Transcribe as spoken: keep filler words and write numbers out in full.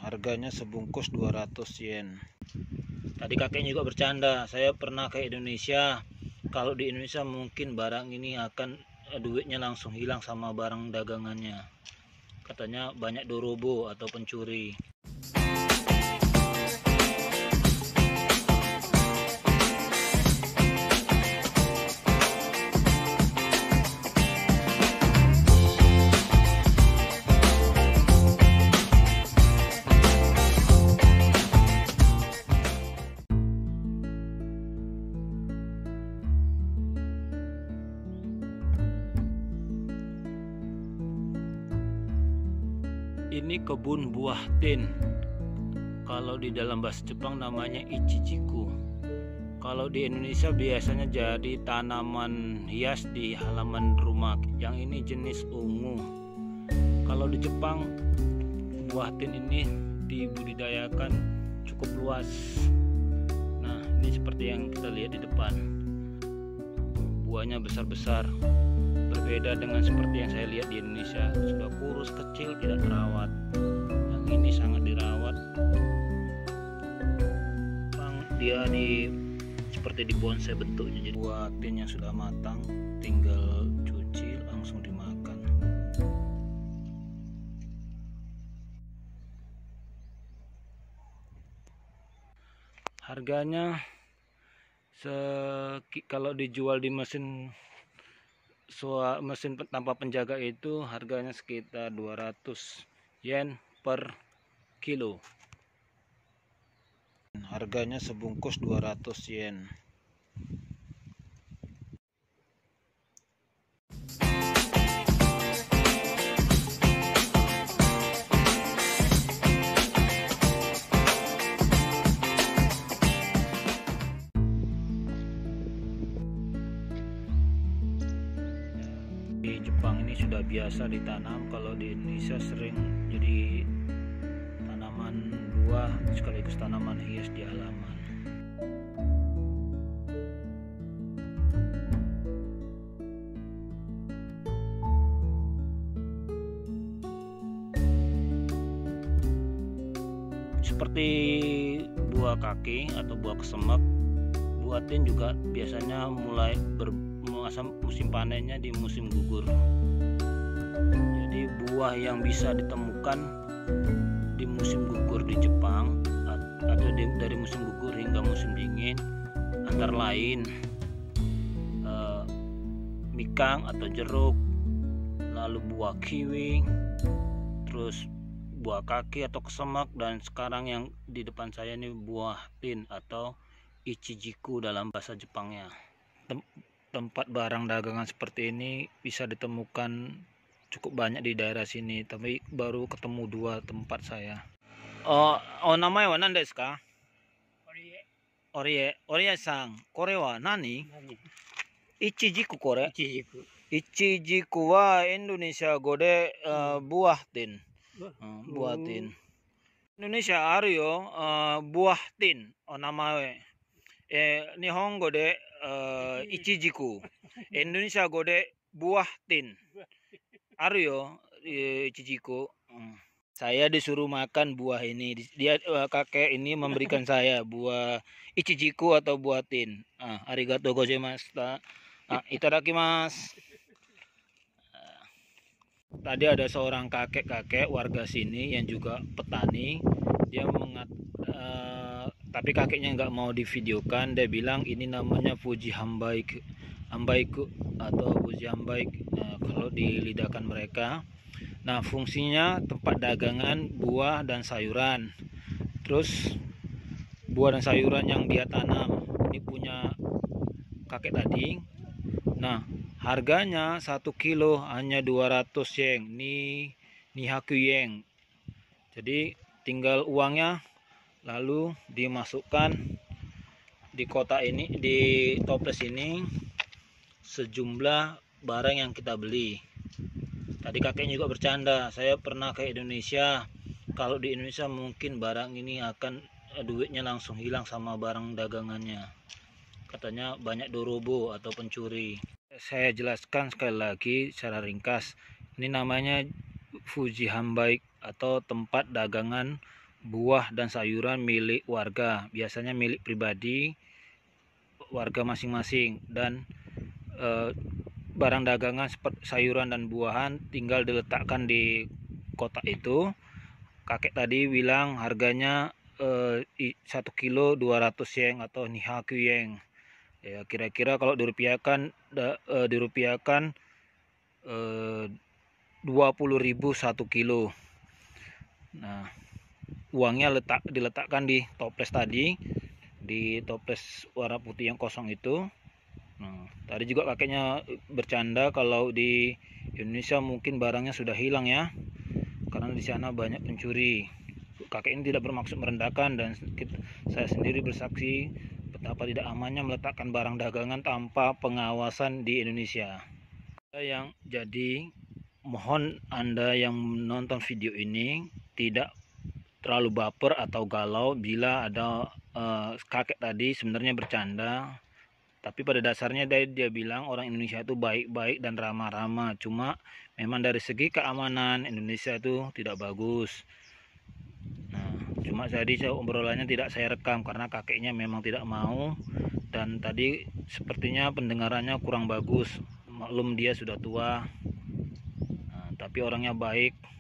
harganya sebungkus dua ratus yen. Tadi kakeknya juga bercanda, saya pernah ke Indonesia. Kalau di Indonesia mungkin barang ini akan duitnya langsung hilang sama barang dagangannya. Katanya banyak dorobo atau pencuri. Ini kebun buah tin. Kalau di dalam bahasa Jepang namanya ichijiku. Kalau di Indonesia biasanya jadi tanaman hias di halaman rumah. Yang ini jenis ungu. Kalau di Jepang buah tin ini dibudidayakan cukup luas. Nah, ini seperti yang kita lihat di depan. Buahnya besar-besar. Berbeda dengan seperti yang saya lihat di Indonesia, sudah kurus kecil tidak terawat. Yang ini sangat dirawat. Bang, dia di seperti di bonsai bentuknya. Jadi buah tin yang sudah matang tinggal cuci langsung dimakan. Harganya se kalau dijual di mesin mesin tanpa penjaga itu harganya sekitar dua ratus yen per kilo. Harganya sebungkus dua ratus yen. Di Jepang ini sudah biasa ditanam, kalau di Indonesia sering jadi tanaman buah sekaligus tanaman hias di halaman. Seperti buah kaki atau buah kesemek, buah tin juga biasanya mulai ber masa musim panennya di musim gugur. Jadi buah yang bisa ditemukan di musim gugur di Jepang atau di, dari musim gugur hingga musim dingin antara lain eh, mikang atau jeruk, lalu buah kiwi, terus buah kaki atau kesemak, dan sekarang yang di depan saya ini buah tin atau ichijiku dalam bahasa Jepangnya. Tem tempat barang dagangan seperti ini bisa ditemukan cukup banyak di daerah sini, tapi baru ketemu dua tempat saya. Oh, oh namanya wa nan desu ka? Orie. Orie, Orie-san, kore wa nani? Nani? Ichijiku kore? Ichijiku. Ichijiku wa Indonesia go de uh, buah tin. Uh, buah tin. Indonesia aru yo uh, buah tin. Oh namae. Eh, Nihongo de uh, ichijiku, Indonesia go de buah tin. Aru yo ichijiku. Hmm. Saya disuruh makan buah ini. Dia uh, kakek ini memberikan saya buah ichijiku atau buah tin. Ah, arigatou gozaimashita. Ah, itadakimasu. Uh, tadi ada seorang kakek-kakek warga sini yang juga petani. Dia mengat uh, tapi kakeknya nggak mau divideokan. Dia bilang ini namanya Fuji Hambaik, Hambaiku atau Fuji Hambaik uh, kalau dilidahkan mereka. Nah, fungsinya tempat dagangan buah dan sayuran. Terus buah dan sayuran yang dia tanam ini punya kakek tadi. Nah, harganya satu kilo hanya dua ratus yen, ni nihaku yen. Jadi tinggal uangnya lalu dimasukkan di kotak ini, di toples ini sejumlah barang yang kita beli. Tadi kakeknya juga bercanda, saya pernah ke Indonesia. Kalau di Indonesia mungkin barang ini akan duitnya langsung hilang sama barang dagangannya. Katanya banyak dorobo atau pencuri. Saya jelaskan sekali lagi secara ringkas. Ini namanya Fuji Hambaik atau tempat dagangan buah dan sayuran milik warga, biasanya milik pribadi warga masing-masing, dan e, barang dagangan seperti sayuran dan buahan tinggal diletakkan di kotak itu. Kakek tadi bilang harganya e, satu kilo dua ratus yen atau nihaku yen. Ya, kira-kira kalau dirupiahkan da, e, dirupiahkan e, dua puluh ribu satu kilo. Nah, uangnya letak diletakkan di toples tadi, di toples warna putih yang kosong itu. Nah, tadi juga kakeknya bercanda kalau di Indonesia mungkin barangnya sudah hilang ya, karena di sana banyak pencuri. Kakek ini tidak bermaksud merendahkan, dan kita, saya sendiri bersaksi betapa tidak amannya meletakkan barang dagangan tanpa pengawasan di Indonesia. Yang jadi mohon Anda yang menonton video ini tidak terlalu baper atau galau bila ada uh, kakek tadi sebenarnya bercanda, tapi pada dasarnya dia, dia bilang orang Indonesia itu baik-baik dan ramah-ramah. Cuma memang dari segi keamanan Indonesia itu tidak bagus. Nah, cuma tadi saya obrolannya tidak saya rekam karena kakeknya memang tidak mau, dan tadi sepertinya pendengarannya kurang bagus. Maklum dia sudah tua, nah, tapi orangnya baik.